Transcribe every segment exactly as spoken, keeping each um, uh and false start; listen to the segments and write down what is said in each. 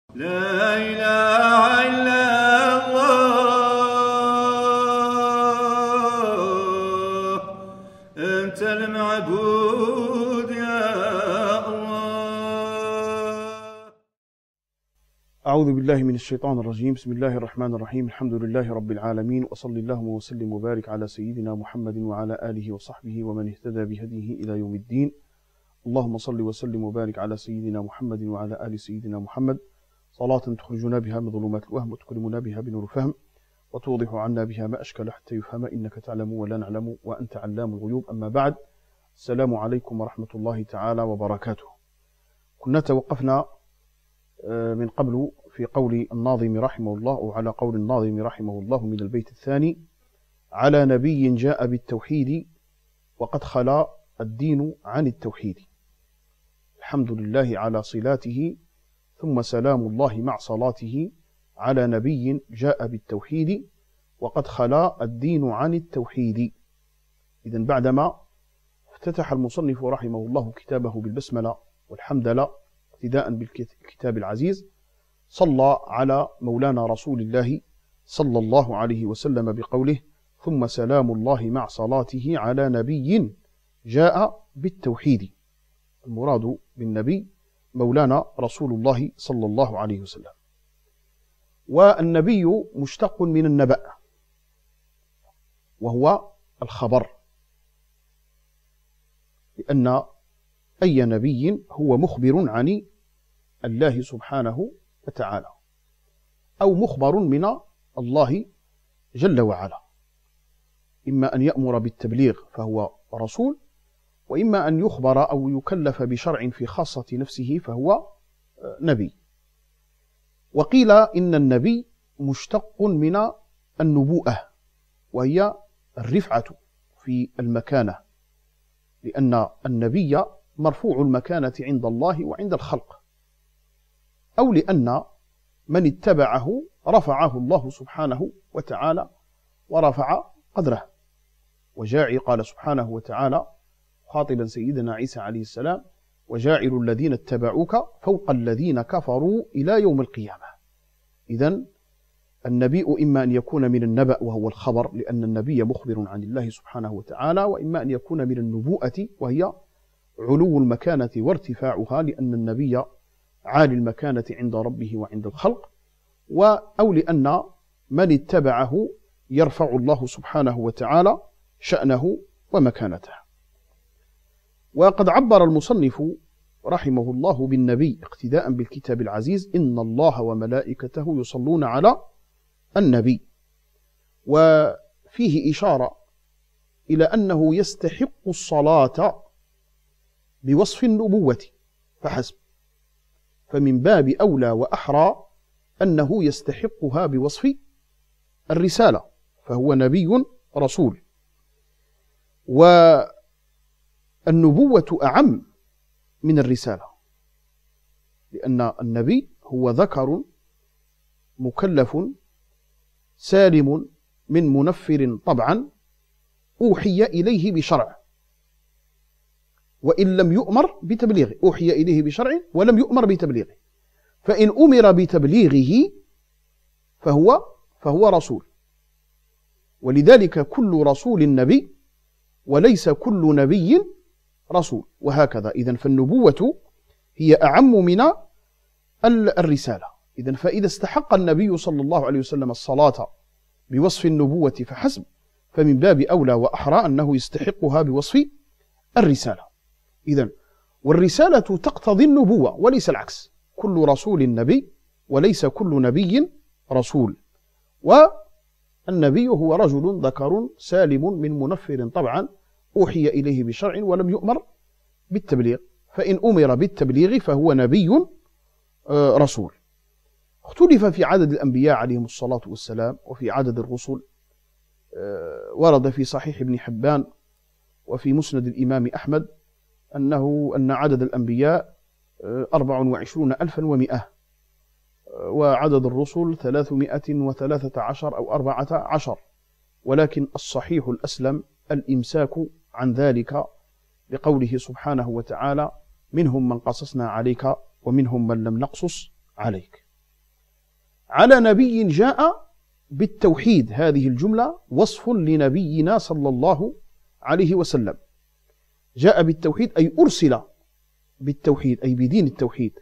لا إله إلا الله، أنت المعبود يا الله. أعوذ بالله من الشيطان الرجيم. بسم الله الرحمن الرحيم. الحمد لله رب العالمين، وصل اللهم وسلم وبارك على سيدنا محمد وعلى آله وصحبه ومن اهتدى بهديه إلى يوم الدين. اللهم صل وسلم وبارك على سيدنا محمد وعلى آل سيدنا محمد، صلاة تخرجنا بها من ظلمات الوهم وتكرمنا بها بنور الفهم وتوضح عنا بها ما أشكل حتى يفهم، إنك تعلم ولا نعلم وأنت علام الغيوب. أما بعد، السلام عليكم ورحمة الله تعالى وبركاته. كنا توقفنا من قبل في قول الناظم رحمه الله، أو على قول الناظم رحمه الله من البيت الثاني: على نبي جاء بالتوحيد وقد خلا الدين عن التوحيد، الحمد لله على صلاته ثم سلام الله مع صلاته، على نبي جاء بالتوحيد وقد خلا الدين عن التوحيد. إذن بعدما افتتح المصنف رحمه الله كتابه بالبسملة والحمدلله ابتداء بالكتاب العزيز، صلى على مولانا رسول الله صلى الله عليه وسلم بقوله: ثم سلام الله مع صلاته على نبي جاء بالتوحيد. المراد بالنبي مولانا رسول الله صلى الله عليه وسلم. والنبي مشتق من النبأ، وهو الخبر، لأن أي نبي هو مخبر عن الله سبحانه وتعالى، أو مخبر من الله جل وعلا، إما أن يأمر بالتبليغ فهو رسول، وإما أن يخبر أو يكلف بشرع في خاصة نفسه فهو نبي. وقيل إن النبي مشتق من النبوءة، وهي الرفعة في المكانة، لأن النبي مرفوع المكانة عند الله وعند الخلق، أو لأن من اتبعه رفعه الله سبحانه وتعالى ورفع قدره. وجاعل قال سبحانه وتعالى خاطبا سيدنا عيسى عليه السلام: وجاعل الذين اتبعوك فوق الذين كفروا إلى يوم القيامة. إذن النبي إما أن يكون من النبأ وهو الخبر، لأن النبي مخبر عن الله سبحانه وتعالى، وإما أن يكون من النبوءة وهي علو المكانة وارتفاعها، لأن النبي عالي المكانة عند ربه وعند الخلق، أو لأن من اتبعه يرفع الله سبحانه وتعالى شأنه ومكانته. وقد عبر المصنف رحمه الله بالنبي اقتداء بالكتاب العزيز: إن الله وملائكته يصلون على النبي، وفيه إشارة إلى أنه يستحق الصلاة بوصف النبوة فحسب، فمن باب أولى وأحرى أنه يستحقها بوصف الرسالة، فهو نبي رسول. والنبوة أعم من الرسالة، لأن النبي هو ذكر مكلف سالم من منفر طبعا، أوحي إليه بشرع، وإن لم يؤمر بتبليغه، أوحي إليه بشرع ولم يؤمر بتبليغه، فإن أمر بتبليغه فهو فهو رسول. ولذلك كل رسول نبي، وليس كل نبي رسول، وهكذا. إذن فالنبوة هي أعم من الرسالة. إذن فإذا استحق النبي صلى الله عليه وسلم الصلاة بوصف النبوة فحسب، فمن باب أولى وأحرى أنه يستحقها بوصف الرسالة. إذن والرسالة تقتضي النبوة وليس العكس، كل رسول نبي وليس كل نبي رسول. والنبي هو رجل ذكر سالم من منفر طبعا، أوحي إليه بشرع ولم يؤمر بالتبليغ، فإن أمر بالتبليغ فهو نبي رسول. اختلف في عدد الأنبياء عليهم الصلاة والسلام وفي عدد الرسل. ورد في صحيح ابن حبان وفي مسند الإمام أحمد أنه أن عدد الأنبياء أربع وعشرون ألفا ومئة، وعدد الرسل ثلاثمائة وثلاثة عشر أو أربعة عشر، ولكن الصحيح الأسلم الإمساك عن ذلك، لقوله سبحانه وتعالى: منهم من قصصنا عليك ومنهم من لم نقصص عليك. على نبي جاء بالتوحيد، هذه الجملة وصف لنبينا صلى الله عليه وسلم. جاء بالتوحيد أي أرسل بالتوحيد، أي بدين التوحيد.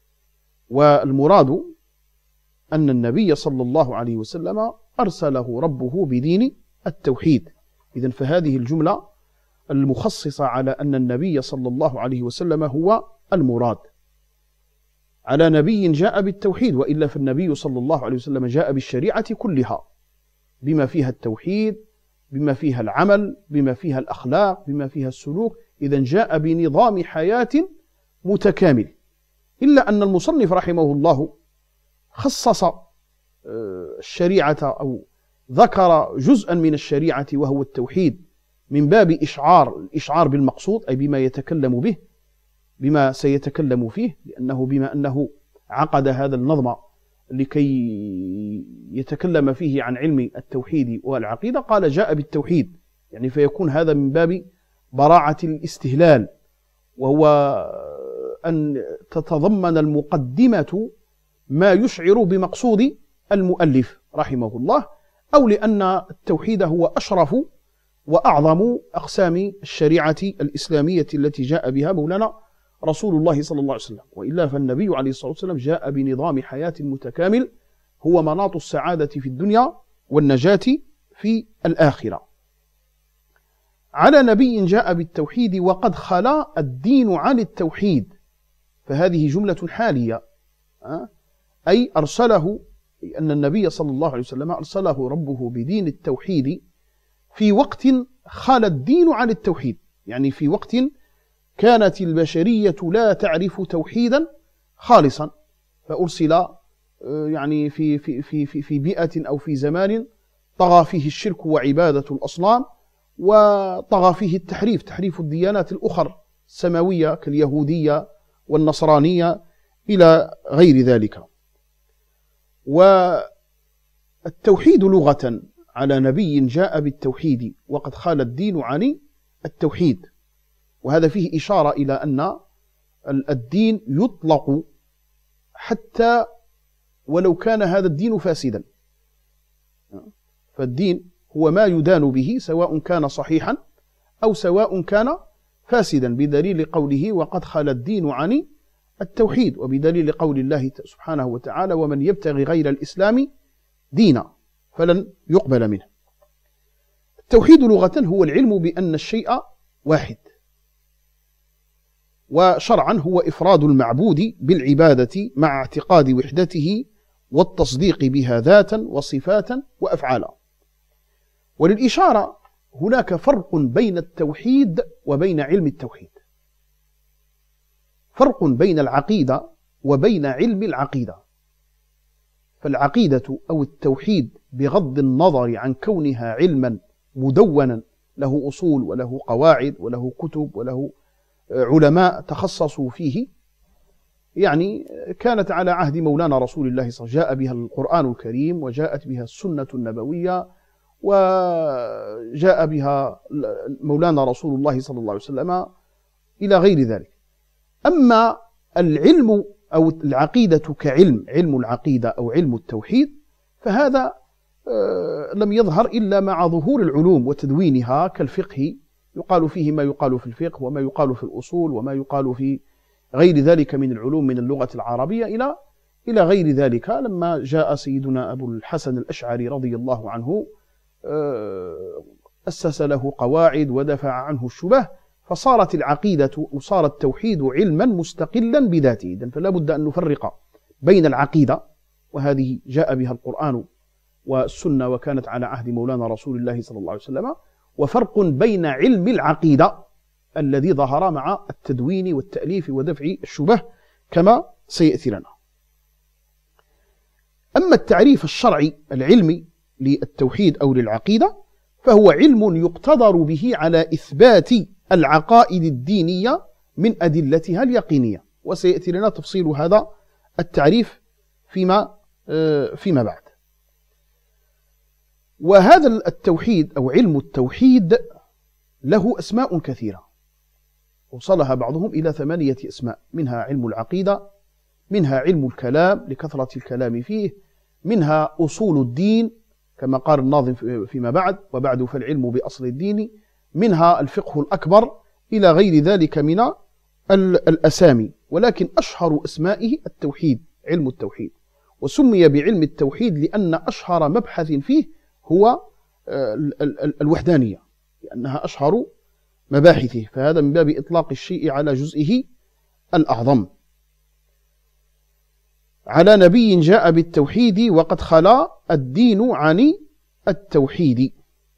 والمراد أن النبي صلى الله عليه وسلم أرسله ربه بدين التوحيد. إذن فهذه الجملة المخصصة على أن النبي صلى الله عليه وسلم هو المراد، على نبي جاء بالتوحيد، وإلا فالنبي صلى الله عليه وسلم جاء بالشريعة كلها بما فيها التوحيد، بما فيها العمل، بما فيها الأخلاق، بما فيها السلوك. إذن جاء بنظام حياة متكامل، إلا أن المصنف رحمه الله خصص الشريعة أو ذكر جزءا من الشريعة وهو التوحيد من باب إشعار الإشعار بالمقصود، أي بما يتكلم به، بما سيتكلم فيه، لأنه بما أنه عقد هذا النظم لكي يتكلم فيه عن علم التوحيد والعقيدة، قال جاء بالتوحيد، يعني فيكون هذا من باب براعة الاستهلال، وهو أن تتضمن المقدمة ما يشعر بمقصود المؤلف رحمه الله، أو لأن التوحيد هو أشرف وأعظم أقسام الشريعة الإسلامية التي جاء بها مولانا رسول الله صلى الله عليه وسلم. وإلا فالنبي عليه الصلاة والسلام جاء بنظام حياة متكامل هو مناط السعادة في الدنيا والنجاة في الآخرة. على نبي جاء بالتوحيد وقد خلا الدين عن التوحيد، فهذه جملة حالية، أي أرسله، أن النبي صلى الله عليه وسلم أرسله ربه بدين التوحيد في وقت خلا الدين عن التوحيد، يعني في وقت كانت البشرية لا تعرف توحيدا خالصا، فأرسل يعني في في في في في بيئة أو في زمان طغى فيه الشرك وعبادة الأصنام، وطغى فيه التحريف، تحريف الديانات الأخرى السماوية كاليهودية والنصرانية إلى غير ذلك. والتوحيد لغة على نبي جاء بالتوحيد وقد خال الدين عن التوحيد، وهذا فيه إشارة إلى أن الدين يطلق حتى ولو كان هذا الدين فاسدا، فالدين هو ما يدان به سواء كان صحيحا أو سواء كان فاسدا، بدليل قوله وقد خال الدين عن التوحيد، وبدليل قول الله سبحانه وتعالى ومن يبتغي غير الإسلام دينا فلن يقبل منه. التوحيد لغة هو العلم بأن الشيء واحد، وشرعا هو إفراد المعبود بالعبادة مع اعتقاد وحدته والتصديق بها ذاتا وصفاتا وأفعالا. وللإشارة هناك فرق بين التوحيد وبين علم التوحيد، فرق بين العقيدة وبين علم العقيدة. فالعقيدة أو التوحيد بغض النظر عن كونها علما مدونا له أصول وله قواعد وله كتب وله علماء تخصصوا فيه، يعني كانت على عهد مولانا رسول الله صلى الله عليه وسلم، جاء بها القرآن الكريم وجاءت بها السنة النبوية وجاء بها مولانا رسول الله صلى الله عليه وسلم إلى غير ذلك. أما العلم أو العقيدة كعلم، علم العقيدة أو علم التوحيد، فهذا لم يظهر إلا مع ظهور العلوم وتدوينها كالفقه، يقال فيه ما يقال في الفقه وما يقال في الأصول وما يقال في غير ذلك من العلوم من اللغة العربية إلى إلى غير ذلك. لما جاء سيدنا أبو الحسن الأشعري رضي الله عنه أسس له قواعد ودفع عنه الشبه، فصارت العقيدة وصار التوحيد علما مستقلا بذاته. إذن فلا بد أن نفرق بين العقيدة، وهذه جاء بها القرآن والسنة وكانت على عهد مولانا رسول الله صلى الله عليه وسلم، وفرق بين علم العقيدة الذي ظهر مع التدوين والتأليف ودفع الشبه كما سيأتي لنا. أما التعريف الشرعي العلمي للتوحيد أو للعقيدة، فهو علم يقتدر به على إثبات العقائد الدينية من أدلتها اليقينية، وسيأتي لنا تفصيل هذا التعريف فيما فيما بعد. وهذا التوحيد أو علم التوحيد له أسماء كثيرة، وصلها بعضهم إلى ثمانية أسماء، منها علم العقيدة، منها علم الكلام لكثرة الكلام فيه، منها أصول الدين كما قال الناظم فيما بعد: وبعد فالعلم بأصل الدين، منها الفقه الأكبر، إلى غير ذلك من الأسامي. ولكن أشهر أسمائه التوحيد، علم التوحيد، وسمي بعلم التوحيد لأن أشهر مبحث فيه هو الوحدانية، لأنها أشهر مباحثه، فهذا من باب إطلاق الشيء على جزئه الأعظم. على نبي جاء بالتوحيد وقد خلا الدين عن التوحيد.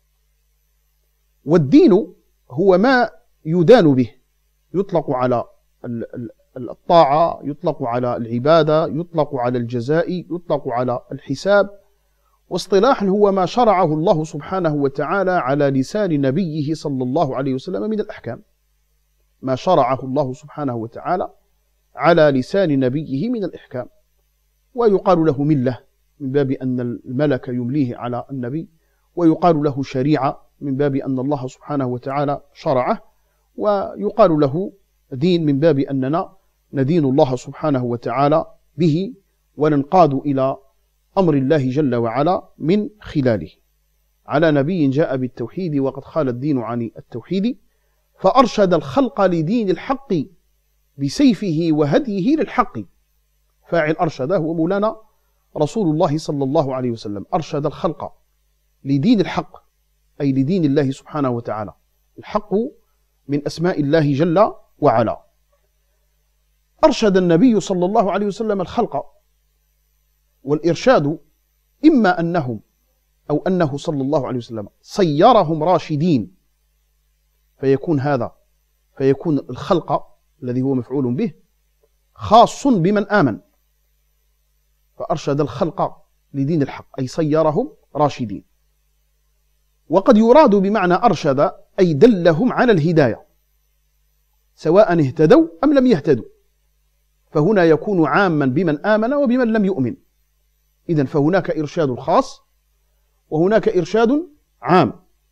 والدين هو ما يدان به، يطلق على الطاعة، يطلق على العبادة، يطلق على الجزاء، يطلق على الحساب. واصطلاحا هو ما شرعه الله سبحانه وتعالى على لسان نبيه صلى الله عليه وسلم من الأحكام، ما شرعه الله سبحانه وتعالى على لسان نبيه من الأحكام. ويقال له ملة من باب أن الملك يمليه على النبي، ويقال له شريعة من باب أن الله سبحانه وتعالى شرعه، ويقال له دين من باب أننا ندين الله سبحانه وتعالى به وننقاد إلى أمر الله جل وعلا من خلاله. على نبي جاء بالتوحيد وقد خال الدين عن التوحيد، فأرشد الخلق لدين الحق بسيفه وهديه للحق. فاعل أرشد هو مولانا رسول الله صلى الله عليه وسلم، أرشد الخلق لدين الحق، أي لدين الله سبحانه وتعالى. الحق من أسماء الله جل وعلا. أرشد النبي صلى الله عليه وسلم الخلق، والإرشاد إما أنهم أو أنه صلى الله عليه وسلم صيرهم راشدين، فيكون هذا فيكون الخلق الذي هو مفعول به خاص بمن آمن، فأرشد الخلق لدين الحق أي صيرهم راشدين. وقد يراد بمعنى أرشد أي دلهم على الهداية سواء اهتدوا أم لم يهتدوا، فهنا يكون عاما بمن آمن وبمن لم يؤمن. إذن فهناك إرشاد خاص وهناك إرشاد عام.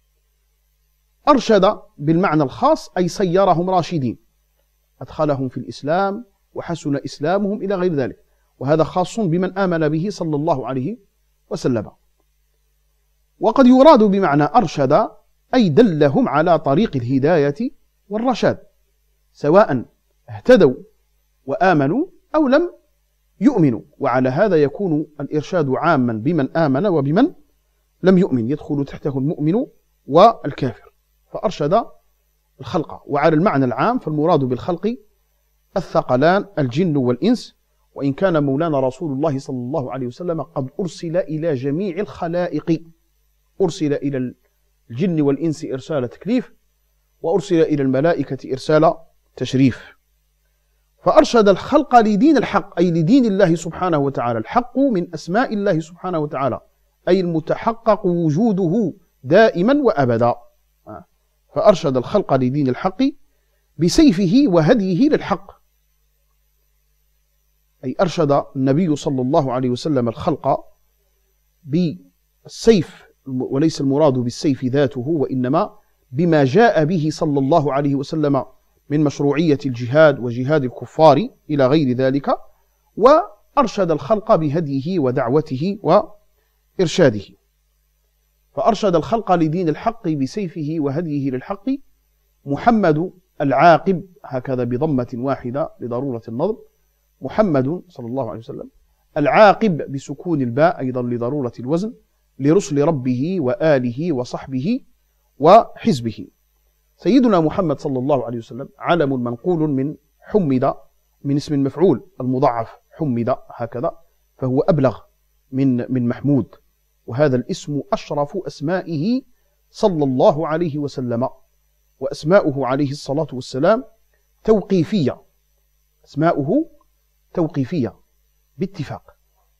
أرشد بالمعنى الخاص أي صيرهم راشدين، أدخلهم في الإسلام وحسن إسلامهم إلى غير ذلك، وهذا خاص بمن آمن به صلى الله عليه وسلم. وقد يراد بمعنى أرشد أي دلهم على طريق الهداية والرشاد سواء اهتدوا وآمنوا أو لم يؤمنوا، وعلى هذا يكون الإرشاد عاما بمن آمن وبمن لم يؤمن، يدخل تحته المؤمن والكافر. فأرشد الخلق. وعلى المعنى العام فالمراد بالخلق الثقلان الجن والإنس، وإن كان مولانا رسول الله صلى الله عليه وسلم قد أرسل إلى جميع الخلائق، أرسل إلى الجن والإنس إرسال تكليف، وأرسل إلى الملائكة إرسال تشريف. فأرشد الخلق لدين الحق أي لدين الله سبحانه وتعالى. الحق من أسماء الله سبحانه وتعالى أي المتحقق وجوده دائما وأبدا. فأرشد الخلق لدين الحق بسيفه وهديه للحق، أي أرشد النبي صلى الله عليه وسلم الخلق بالسيف، وليس المراد بالسيف ذاته، وإنما بما جاء به صلى الله عليه وسلم من مشروعية الجهاد وجهاد الكفار إلى غير ذلك. وأرشد الخلق بهديه ودعوته وإرشاده. فأرشد الخلق لدين الحق بسيفه وهديه للحق محمد العاقب، هكذا بضمة واحدة لضرورة النظم، محمد صلى الله عليه وسلم العاقب بسكون الباء أيضا لضرورة الوزن، لرسل ربه وآله وصحبه وحزبه. سيدنا محمد صلى الله عليه وسلم علم منقول من حمد، من اسم المفعول المضاعف حمد هكذا، فهو أبلغ من من محمود، وهذا الاسم أشرف أسمائه صلى الله عليه وسلم. وأسماؤه عليه الصلاة والسلام توقيفية، أسماؤه توقيفية باتفاق،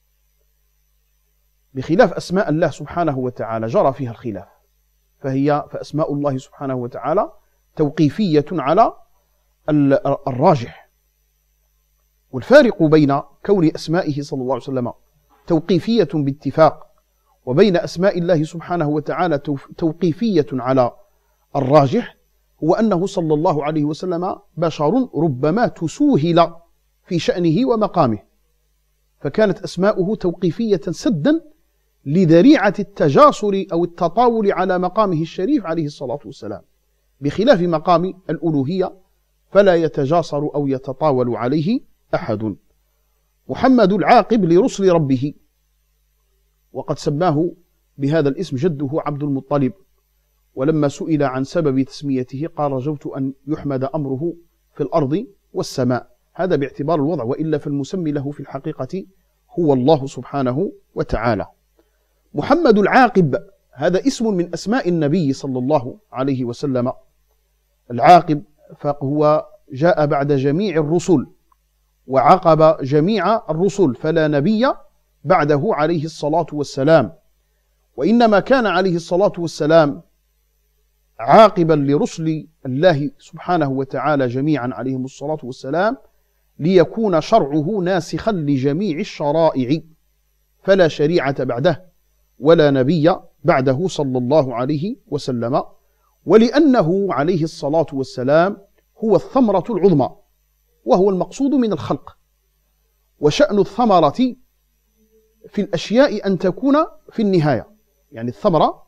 بخلاف أسماء الله سبحانه وتعالى جرى فيها الخلاف، فهي فأسماء الله سبحانه وتعالى توقيفية على الراجح. والفارق بين كون أسمائه صلى الله عليه وسلم توقيفية باتفاق وبين أسماء الله سبحانه وتعالى توقيفية على الراجح هو أنه صلى الله عليه وسلم بشر ربما تسوهل في شأنه ومقامه، فكانت أسماؤه توقيفية سدا لذريعة التجاسر أو التطاول على مقامه الشريف عليه الصلاة والسلام، بخلاف مقام الألوهية فلا يتجاسر أو يتطاول عليه أحد. محمد العاقب لرسل ربه، وقد سماه بهذا الاسم جده عبد المطلب، ولما سئل عن سبب تسميته قال رجوت أن يحمد أمره في الأرض والسماء، هذا باعتبار الوضع، وإلا فالمسمي له في الحقيقة هو الله سبحانه وتعالى. محمد العاقب هذا اسم من أسماء النبي صلى الله عليه وسلم. العاقب فهو جاء بعد جميع الرسل وعقب جميع الرسل، فلا نبي بعده عليه الصلاة والسلام، وإنما كان عليه الصلاة والسلام عاقبا لرسل الله سبحانه وتعالى جميعا عليهم الصلاة والسلام، ليكون شرعه ناسخا لجميع الشرائع، فلا شريعة بعده ولا نبي بعده صلى الله عليه وسلم، ولأنه عليه الصلاة والسلام هو الثمرة العظمى وهو المقصود من الخلق. وشأن الثمرة في الأشياء أن تكون في النهاية، يعني الثمرة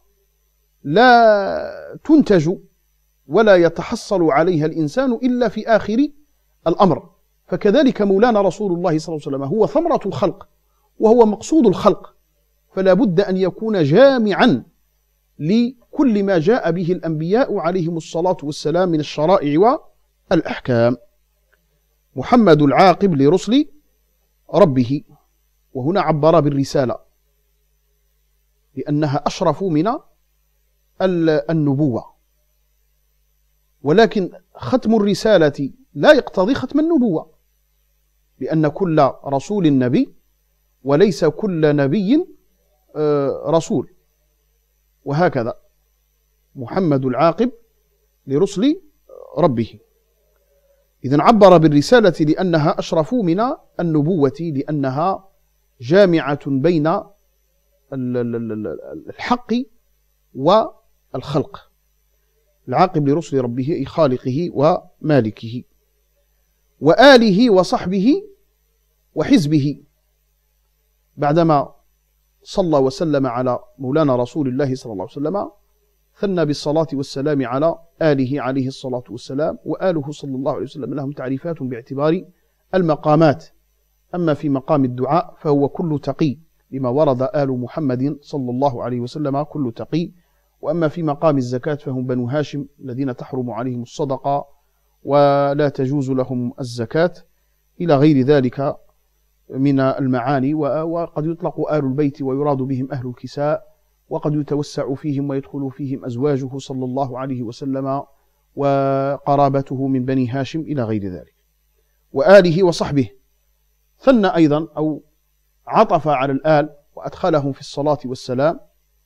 لا تنتج ولا يتحصل عليها الإنسان إلا في آخر الأمر، فكذلك مولانا رسول الله صلى الله عليه وسلم هو ثمرة الخلق وهو مقصود الخلق، فلا بد أن يكون جامعا لكل ما جاء به الأنبياء عليهم الصلاة والسلام من الشرائع والأحكام. محمد العاقب لرسل ربه، وهنا عبر بالرسالة لأنها أشرف من النبوة، ولكن ختم الرسالة لا يقتضي ختم النبوة، لأن كل رسول نبي وليس كل نبي رسول، وهكذا محمد العاقب لرسل ربه. إذن عبر بالرسالة لأنها أشرف من النبوة، لأنها جامعة بين الحق والخلق. العاقب لرسل ربه أي خالقه ومالكه، وآله وصحبه وحزبه. بعدما صلى وسلم على مولانا رسول الله صلى الله عليه وسلم ثنى بالصلاة والسلام على آله عليه الصلاة والسلام، وآله صلى الله عليه وسلم لهم تعريفات باعتبار المقامات. أما في مقام الدعاء فهو كل تقي، لما ورد آل محمد صلى الله عليه وسلم كل تقي. وأما في مقام الزكاة فهم بنو هاشم الذين تحرم عليهم الصدقة ولا تجوز لهم الزكاة، إلى غير ذلك من المعاني. وقد يطلق آل البيت ويراد بهم أهل الكساء، وقد يتوسع فيهم ويدخل فيهم أزواجه صلى الله عليه وسلم وقرابته من بني هاشم إلى غير ذلك. وآله وصحبه ثنى أيضا أو عطف على الآل وأدخلهم في الصلاة والسلام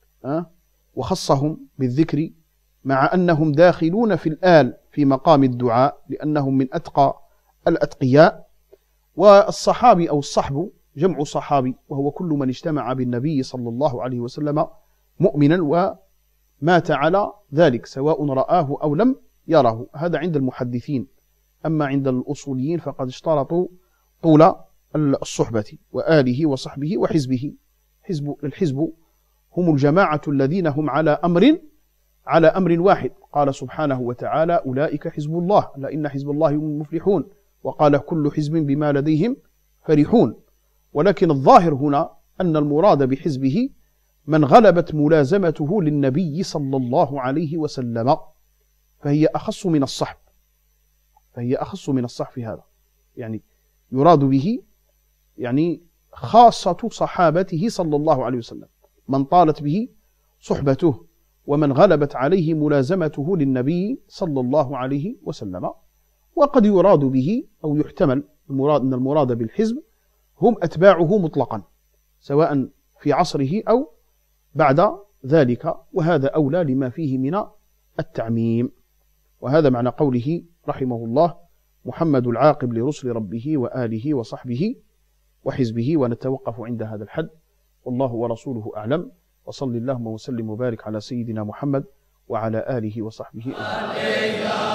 وخصهم بالذكر، مع أنهم داخلون في الآل في مقام الدعاء لأنهم من أتقى الأتقياء. والصحابي أو الصحب جمع صحابي، وهو كل من اجتمع بالنبي صلى الله عليه وسلم مؤمنا ومات على ذلك سواء رآه أو لم يره، هذا عند المحدثين. أما عند الأصوليين فقد اشترطوا طول الصحبة. وآله وصحبه وحزبه، حزب الحزب هم الجماعة الذين هم على أمر على أمر واحد، قال سبحانه وتعالى أولئك حزب الله ألا إن حزب الله هم المفلحون، وقال كل حزب بما لديهم فرحون. ولكن الظاهر هنا أن المراد بحزبه من غلبت ملازمته للنبي صلى الله عليه وسلم، فهي أخص من الصحب، فهي أخص من الصحب في هذا، يعني يراد به يعني خاصة صحابته صلى الله عليه وسلم، من طالت به صحبته ومن غلبت عليه ملازمته للنبي صلى الله عليه وسلم. وقد يراد به أو يحتمل المراد أن المراد بالحزب هم أتباعه مطلقا سواء في عصره أو بعد ذلك، وهذا أولى لما فيه من التعميم. وهذا معنى قوله رحمه الله محمد العاقب لرسل ربه وآله وصحبه وحزبه. ونتوقف عند هذا الحد، والله ورسوله أعلم، وصل اللهم وسلم وبارك على سيدنا محمد وعلى آله وصحبه أجمعين.